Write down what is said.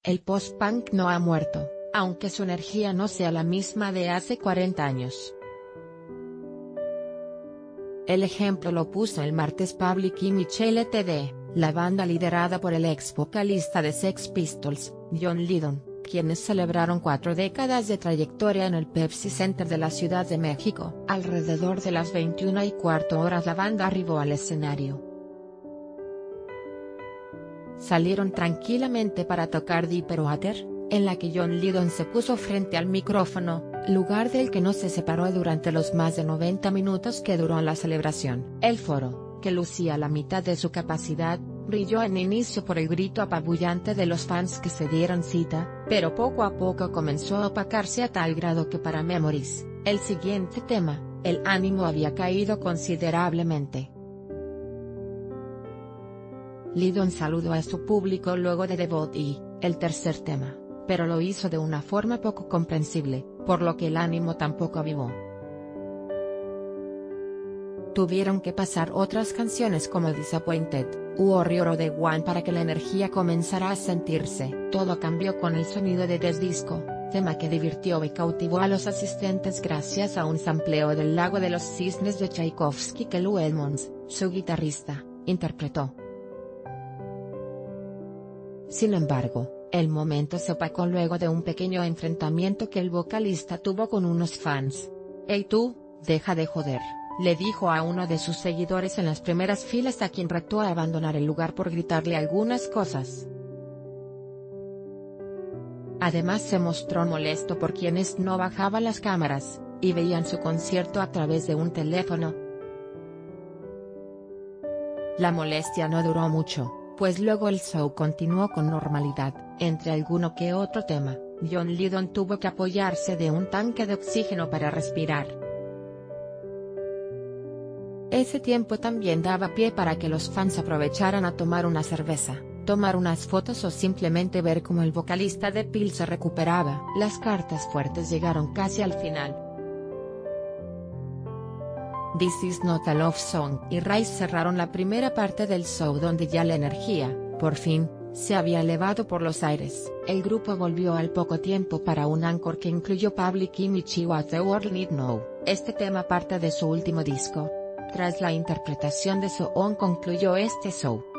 El post-punk no ha muerto, aunque su energía no sea la misma de hace 40 años. El ejemplo lo puso el martes Public Image Ltd., la banda liderada por el ex vocalista de Sex Pistols, John Lydon, quienes celebraron 4 décadas de trayectoria en el Pepsi Center de la Ciudad de México. Alrededor de las 21:15 la banda arribó al escenario. Salieron tranquilamente para tocar Deeper Water, en la que John Lydon se puso frente al micrófono, lugar del que no se separó durante los más de 90 minutos que duró la celebración. El foro, que lucía la mitad de su capacidad, brilló en inicio por el grito apabullante de los fans que se dieron cita, pero poco a poco comenzó a opacarse a tal grado que para Memories, el siguiente tema, el ánimo había caído considerablemente. Lydon saludó a su público luego de The Body, el tercer tema, pero lo hizo de una forma poco comprensible, por lo que el ánimo tampoco avivó. Tuvieron que pasar otras canciones como Disappointed, Warrior o The One para que la energía comenzara a sentirse. Todo cambió con el sonido de The Disco, tema que divirtió y cautivó a los asistentes gracias a un sampleo del Lago de los Cisnes de Tchaikovsky que Lou Edmonds, su guitarrista, interpretó. Sin embargo, el momento se opacó luego de un pequeño enfrentamiento que el vocalista tuvo con unos fans. «Hey tú, deja de joder», le dijo a uno de sus seguidores en las primeras filas, a quien retó a abandonar el lugar por gritarle algunas cosas. Además se mostró molesto por quienes no bajaban las cámaras, y veían su concierto a través de un teléfono. La molestia no duró mucho, pues luego el show continuó con normalidad. Entre alguno que otro tema, John Lydon tuvo que apoyarse de un tanque de oxígeno para respirar. Ese tiempo también daba pie para que los fans aprovecharan a tomar una cerveza, tomar unas fotos o simplemente ver cómo el vocalista de Peel se recuperaba. Las cartas fuertes llegaron casi al final. This Is Not a Love Song y Rise cerraron la primera parte del show, donde ya la energía, por fin, se había elevado por los aires. El grupo volvió al poco tiempo para un encore que incluyó Public Image y What the World Need Know, este tema parte de su último disco. Tras la interpretación de So On concluyó este show.